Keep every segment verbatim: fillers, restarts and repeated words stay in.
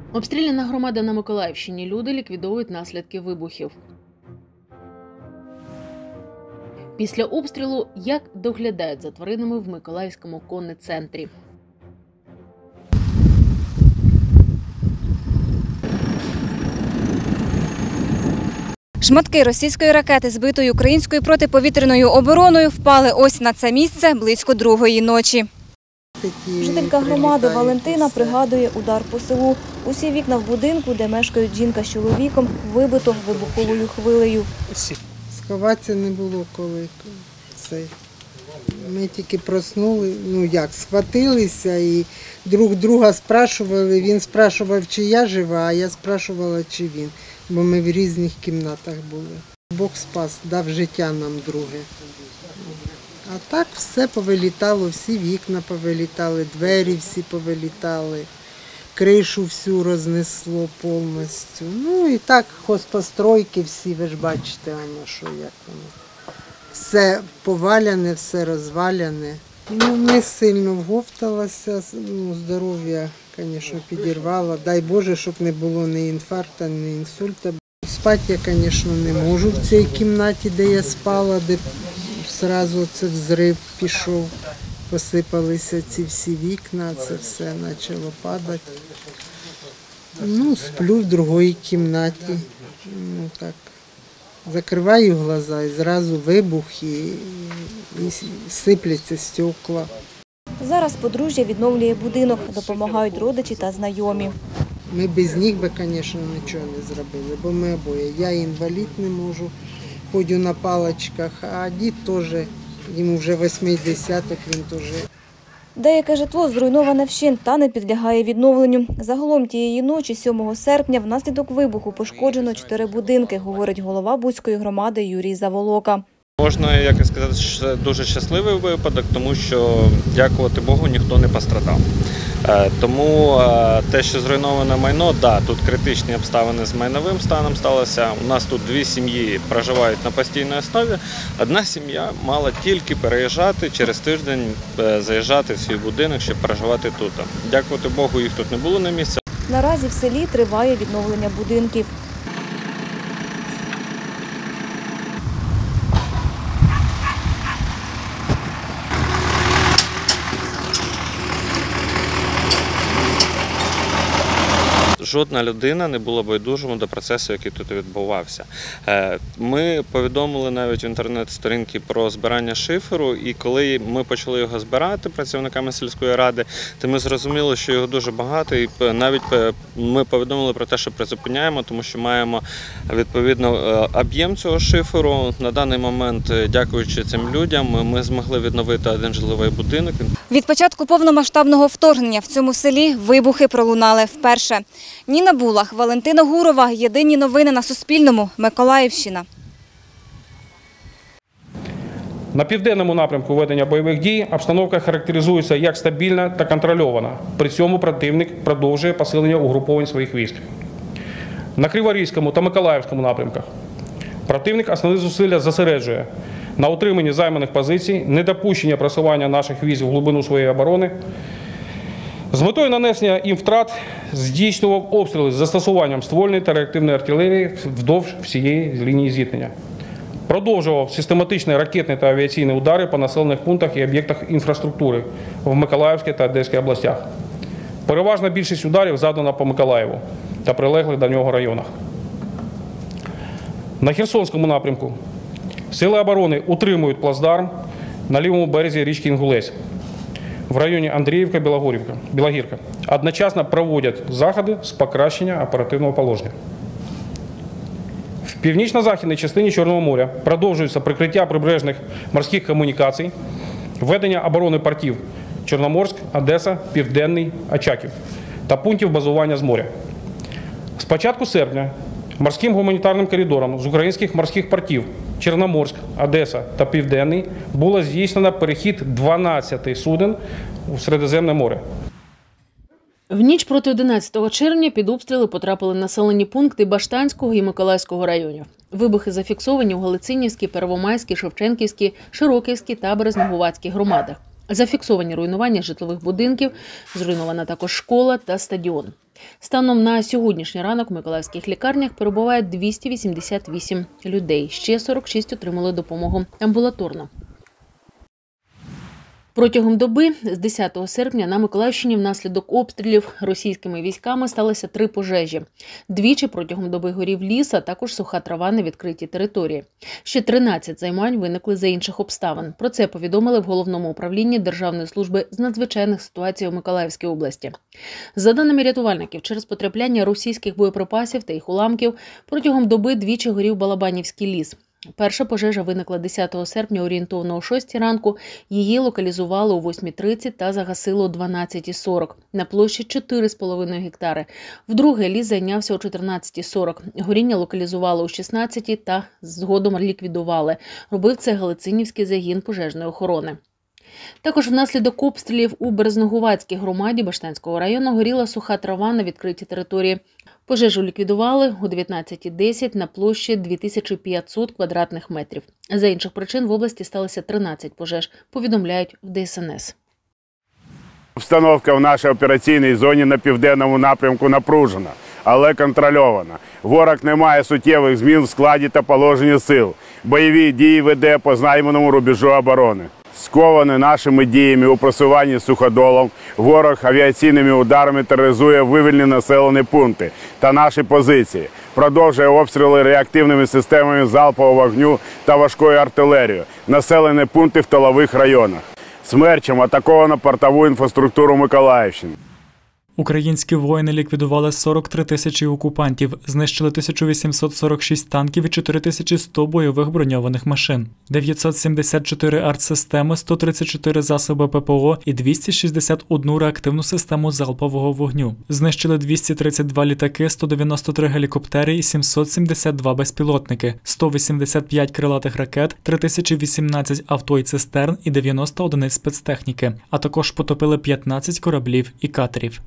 Обстріляна громада на Миколаївщині. Люди ліквідовують наслідки вибухів. Після обстрілу як доглядають за тваринами в Миколаївському коннецентрі. Шматки російської ракети, збитої українською протиповітряною обороною, впали ось на це місце близько другої ночі. Жителька громади Валентина пригадує удар по селу. Усі вікна в будинку, де мешкають жінка з чоловіком, вибито вибуховою хвилею. Сховатися не було коли. Це. Ми тільки проснули, ну як, схватилися і друг друга спрашували. Він спрашував, чи я жива, а я спрашувала, чи він. Бо ми в різних кімнатах були. Бог спас, дав життя нам друге. А так все повилітало, всі вікна повилітали, двері всі повилітали, кришу всю рознесло повністю. Ну і так хозпостройки всі, ви ж бачите, воно, що як воно. Все поваляне, все розваляне. Ну, не сильно вговталася, ну, здоров'я, звісно, підірвало. Дай Боже, щоб не було ні інфаркту, ні інсульту. Спати я, звісно, не можу в цій кімнаті, де я спала, де одразу це взрив пішов, посипалися ці всі вікна, це все почало падати. Ну, сплю в другій кімнаті, ну так. Закриваю глаза і зразу вибух і, і сипляться стекла. Зараз подружжя відновлює будинок, допомагають родичі та знайомі. Ми без них би, звісно, нічого не зробили, бо ми обоє. Я інвалід не можу, ходжу на паличках, а дід теж, йому вже вісімдесят, він теж. Деяке житло зруйноване вщент та не підлягає відновленню. Загалом тієї ночі, сьомого серпня, внаслідок вибуху пошкоджено чотири будинки, говорить голова Буцької громади Юрій Заволока. Можна, як сказати, що це дуже щасливий випадок, тому що, дякувати Богу, ніхто не пострадав. Тому те, що зруйноване майно, да, тут критичні обставини з майновим станом сталося. У нас тут дві сім'ї проживають на постійній основі. Одна сім'я мала тільки переїжджати, через тиждень заїжджати в свій будинок, щоб проживати тут. Дякувати Богу, їх тут не було на місці. Наразі в селі триває відновлення будинків. Жодна людина не була байдужим до процесу, який тут відбувався. Ми повідомили навіть в інтернет-сторінки про збирання шиферу, і коли ми почали його збирати працівниками сільської ради, то ми зрозуміли, що його дуже багато, і навіть ми повідомили про те, що призупиняємо, тому що маємо відповідно об'єм цього шиферу. На даний момент, дякуючи цим людям, ми змогли відновити один житловий будинок. Від початку повномасштабного вторгнення в цьому селі вибухи пролунали вперше. Ніна Булах, Валентина Гурова. Єдині новини на Суспільному. Миколаївщина. На південному напрямку ведення бойових дій обстановка характеризується як стабільна та контрольована. При цьому противник продовжує посилення угруповань своїх військ. На Криворізькому та Миколаївському напрямках противник основні зусилля зосереджує на утриманні займаних позицій, недопущення просування наших військ в глибину своєї оборони. З метою нанесення їм втрат здійснював обстріли з застосуванням ствольної та реактивної артилерії вздовж всієї лінії зіткнення. Продовжував систематичні ракетні та авіаційні удари по населених пунктах і об'єктах інфраструктури в Миколаївській та Одеській областях. Переважна більшість ударів завдана по Миколаєву та прилеглих до нього районах. На Херсонському напрямку сили оборони утримують плацдарм на лівому березі річки Інгулець в районі Андріївка, Білогірка. Одночасно проводять заходи з покращення оперативного положення. В північно-західній частині Чорного моря продовжується прикриття прибережних морських комунікацій, ведення оборони портів Чорноморськ, Одеса, Південний, Очаків та пунктів базування з моря. З початку серпня морським гуманітарним коридором з українських морських портів Чорноморськ, Одеса та Південний було здійснено перехід дванадцяти суден у Середземне море. В ніч проти одинадцятого червня під обстріли потрапили населені пункти Баштанського і Миколаївського районів. Вибухи зафіксовані у Галицинівській, Первомайській, Шевченківській, Широківській та Березнегуватській громадах. Зафіксовані руйнування житлових будинків, зруйнована також школа та стадіон. Станом на сьогоднішній ранок в миколаївських лікарнях перебуває двісті вісімдесят вісім людей. Ще сорок шість отримали допомогу амбулаторно. Протягом доби з десятого серпня на Миколаївщині внаслідок обстрілів російськими військами сталося три пожежі. Двічі протягом доби горів ліс, а також суха трава на відкритій території. Ще тринадцять займань виникли за інших обставин. Про це повідомили в Головному управлінні Державної служби з надзвичайних ситуацій у Миколаївській області. За даними рятувальників, через потрапляння російських боєприпасів та їх уламків протягом доби двічі горів Балабанівський ліс. Перша пожежа виникла десятого серпня орієнтовно о шостій ранку. Її локалізували о восьмій тридцять та загасили о дванадцятій сорок на площі чотири з половиною гектари. Вдруге ліс зайнявся о чотирнадцятій сорок. Горіння локалізували о шістнадцятій та згодом ліквідували. Робив це Галицинівський загін пожежної охорони. Також внаслідок обстрілів у Березногуватській громаді Баштанського району горіла суха трава на відкритій території. Пожежу ліквідували о дев'ятнадцятій десять на площі дві тисячі п'ятсот квадратних метрів. За інших причин в області сталося тринадцять пожеж, повідомляють в Де Ес Ен Ес. Обстановка в нашій операційній зоні на південному напрямку напружена, але контрольована. Ворог не має суттєвих змін в складі та положенні сил. Бойові дії веде по знайманому рубежу оборони. Скований нашими діями у просуванні суходолом, ворог авіаційними ударами тероризує вивільнені населені пункти та наші позиції, продовжує обстріли реактивними системами залпового вогню та важкою артилерією, населені пункти в тилових районах. Смерчем атаковано портову інфраструктуру Миколаївщини. Українські воїни ліквідували сорок три тисячі окупантів, знищили тисячу вісімсот сорок шість танків і чотири тисячі сто бойових броньованих машин, дев'ятсот сімдесят чотири артсистеми, сто тридцять чотири засоби Пе Пе О і двісті шістдесят одну реактивну систему залпового вогню. Знищили двісті тридцять два літаки, сто дев'яносто три гелікоптери і сімсот сімдесят два безпілотники, сто вісімдесят п'ять крилатих ракет, три тисячі вісімнадцять авто і цистерн і дев'яносто одиниць спецтехніки, а також потопили п'ятнадцять кораблів і катерів.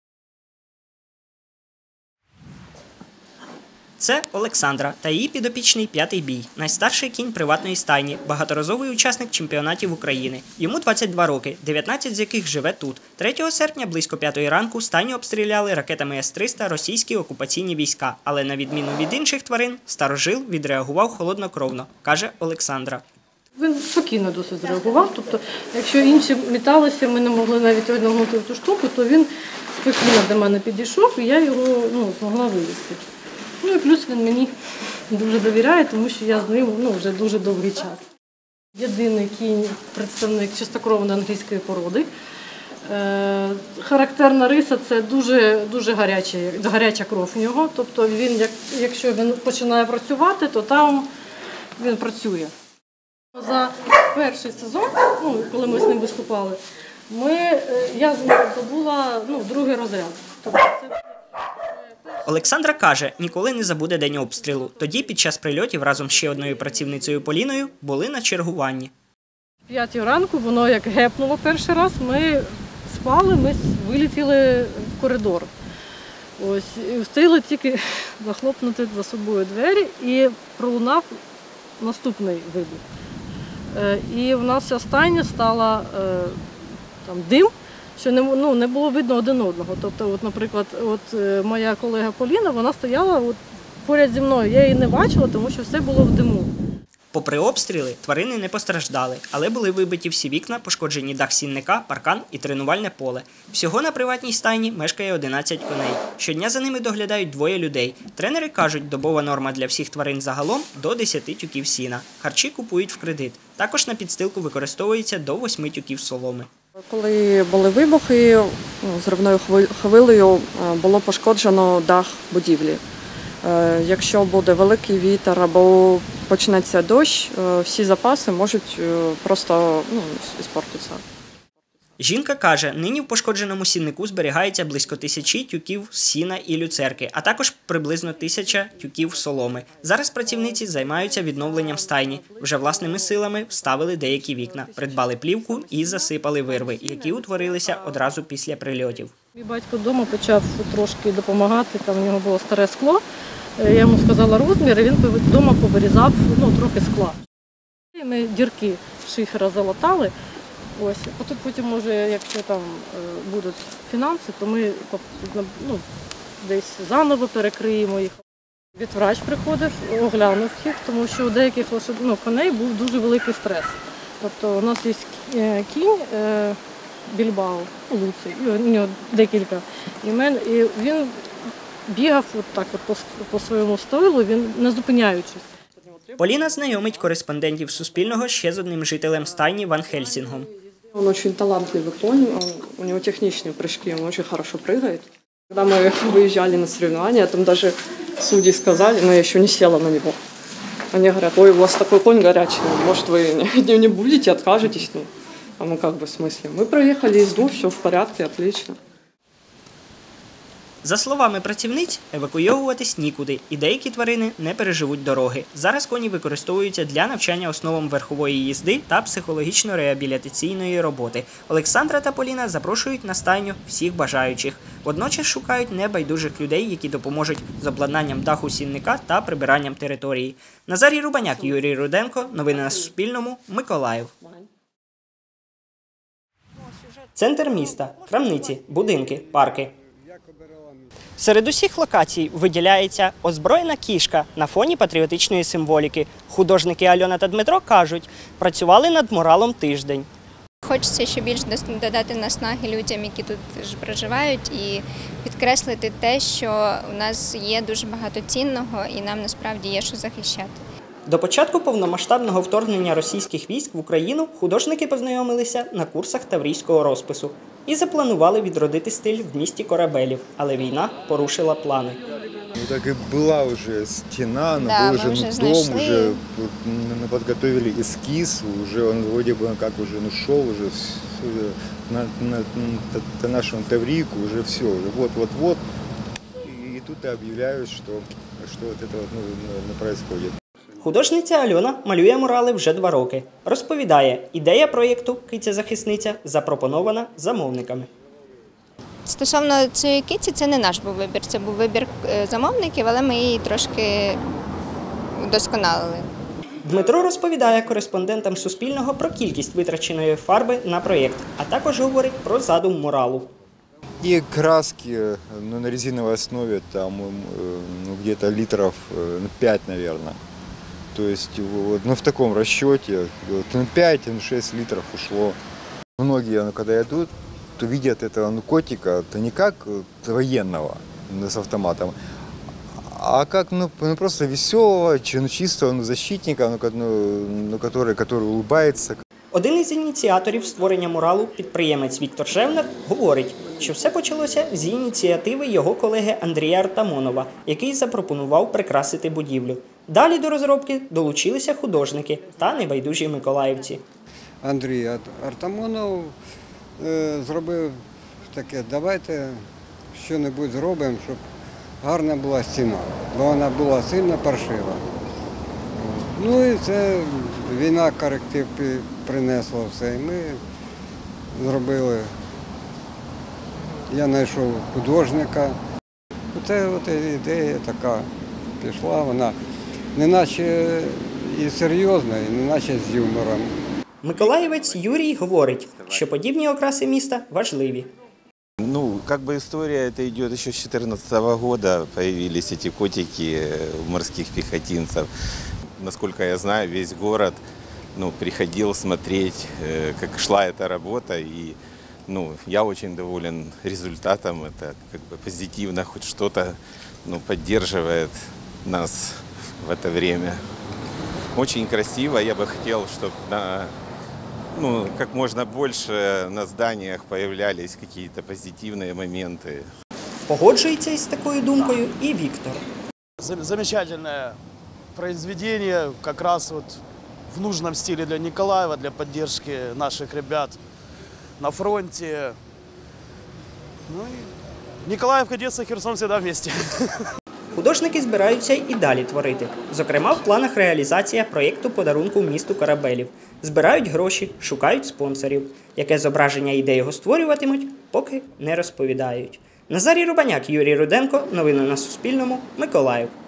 Це Олександра та її підопічний п'ятий бій, найстарший кінь приватної стайні, багаторазовий учасник чемпіонатів України. Йому двадцять два роки, дев'ятнадцять з яких живе тут. третього серпня близько п'ятої ранку стайню обстріляли ракетами Ес триста російські окупаційні війська, але на відміну від інших тварин, старожил відреагував холоднокровно, каже Олександра. Він спокійно досить зреагував, тобто якщо інші металися, ми не могли навіть одягнути цю штуку, то він спокійно до мене підійшов і я його ну, змогла вивезти. Ну і плюс він мені дуже довіряє, тому що я з ним ну, вже дуже довгий час. Єдиний кінь, представник чистокровної англійської породи. Е, характерна риса – це дуже, дуже гаряча, гаряча кров у нього. Тобто він, як, якщо він починає працювати, то там він працює. За перший сезон, ну, коли ми з ним виступали, ми, я з ним здобула ну, другий розряд. Тобто це... Олександра каже, ніколи не забуде день обстрілу. Тоді під час прильотів разом з ще одною працівницею Поліною були на чергуванні. В п'ятій ранку воно як гепнуло перший раз, ми спали, ми вилетіли в коридор. Ось, і встигли тільки захлопнути за собою двері і пролунав наступний вибух. І в нас вся стайня стала там, дим, що не, ну, не було видно один одного. Тобто, от, наприклад, от, моя колега Поліна, вона стояла от, поряд зі мною. Я її не бачила, тому що все було в диму. Попри обстріли, тварини не постраждали, але були вибиті всі вікна, пошкоджені дах сінника, паркан і тренувальне поле. Всього на приватній стайні мешкає одинадцять коней. Щодня за ними доглядають двоє людей. Тренери кажуть, добова норма для всіх тварин загалом – до десяти тюків сіна. Харчі купують в кредит. Також на підстилку використовується до восьми тюків соломи. Коли були вибухи, зривною хвилею було пошкоджено дах будівлі. Якщо буде великий вітер або почнеться дощ, всі запаси можуть просто ну, іспортитися. Жінка каже, нині в пошкодженому сіннику зберігається близько тисячі тюків сіна і люцерки, а також приблизно тисяча тюків соломи. Зараз працівниці займаються відновленням стайні. Вже власними силами вставили деякі вікна, придбали плівку і засипали вирви, які утворилися одразу після прильотів. Мій батько вдома почав трошки допомагати, там в нього було старе скло. Я йому сказала розмір, і він вдома повирізав ну, трохи скла. Ми дірки шифера залатали, Ось, потім, потім може, якщо там е, будуть фінанси, то ми ну, десь заново перекриємо їх. Ветврач приходив, оглянув їх, тому що у деяких лошад... ну, коней був дуже великий стрес. Тобто у нас є кінь е, Більбао у Луці, у нього декілька імен, і він бігав от так от по, по своєму стойлу, він не зупиняючись. Поліна знайомить кореспондентів Суспільного ще з одним жителем стайні Ван Хельсінгом. Он очень талантливый конь, он, у него техничные прыжки, он очень хорошо прыгает. Когда мы выезжали на соревнования, там даже судьи сказали, но я еще не села на него. Они говорят, ой, у вас такой конь горячий, может вы не, не будете, откажетесь? Ну, а мы как бы в смысле? Мы проехали езду, все в порядке, отлично. За словами працівниць, евакуйовуватись нікуди, і деякі тварини не переживуть дороги. Зараз коні використовуються для навчання основам верхової їзди та психологічно-реабілітаційної роботи. Олександра та Поліна запрошують на стайню всіх бажаючих. Водночас шукають небайдужих людей, які допоможуть з обладнанням даху сінника та прибиранням території. Назарій Рубаняк, Юрій Руденко. Новини на Суспільному. Миколаїв. Центр міста. Крамниці, будинки, парки. Серед усіх локацій виділяється озброєна кішка на фоні патріотичної символіки. Художники Альона та Дмитро кажуть, працювали над муралом тиждень. Хочеться ще більш додати наснаги людям, які тут проживають, і підкреслити те, що у нас є дуже багато цінного і нам насправді є що захищати. До початку повномасштабного вторгнення російських військ в Україну художники познайомилися на курсах таврійського розпису і запланували відродити стиль в місті корабелів, але війна порушила плани. Ну так и была уже стена, но да, был уже, уже ну, знайшли. дом, уже мы подготовили эскиз, уже он вроде бы как уже ну, шел уже на, на, на, на нашему Таврику, уже все, вот-вот-вот. И, и тут и объявляют, что, что вот это вот, ну, происходит. Художниця Альона малює мурали вже два роки. Розповідає, ідея проєкту «Киця-захисниця» запропонована замовниками. Стосовно цієї киці, це не наш був вибір, це був вибір замовників, але ми її трошки удосконалили. Дмитро розповідає кореспондентам Суспільного про кількість витраченої фарби на проєкт, а також говорить про задум муралу. И краски ну, на резиновой основе там ну, где-то литров ну, пять, наверное. То есть вот, ну, в таком расчете ну, пять-шесть литров ушло. Многие, ну, когда идут, то видят этого ну, котика, то не как военного ну, с автоматом, а как ну, ну, просто веселого, чистого ну, защитника, ну, ну, который, который улыбается. Один із ініціаторів створення муралу, підприємець Віктор Шевнер, говорить, що все почалося з ініціативи його колеги Андрія Артамонова, який запропонував прикрасити будівлю. Далі до розробки долучилися художники та небайдужі миколаївці. Андрій Артамонов е, зробив таке, давайте щось зробимо, щоб гарна була стіна, бо вона була сильно паршива. Ну і це війна коректив принесла все. І ми зробили, я знайшов художника. Оце от ідея така пішла, вона не наче і серйозна, і не наче з юмором. Миколаївець Юрій говорить, що подібні окраси міста важливі. Ну, как бы история это идет еще с две тысячи четырнадцатого года, появились эти котики морских пехотинцев. Насколько я знаю, весь город ну, приходил смотреть, как шла эта работа, и ну, я очень доволен результатом. Это как бы позитивно, хоть что-то ну, поддерживает нас в это время. Очень красиво. Я бы хотел, чтобы на, ну, как можно больше на зданиях появлялись какие-то позитивные моменты. Погоджується із такою думкою і Віктор. Замечательное произведение, как раз вот в нужном стиле для Николаева, для поддержки наших ребят на фронте. Ну и Николаев, Одесса, Херсон всегда вместе. Художники збираються і далі творити. Зокрема, в планах реалізація проєкту подарунку місту корабелів. Збирають гроші, шукають спонсорів. Яке зображення ідей його створюватимуть, поки не розповідають. Назарій Рубаняк, Юрій Руденко. Новини на Суспільному. Миколаїв.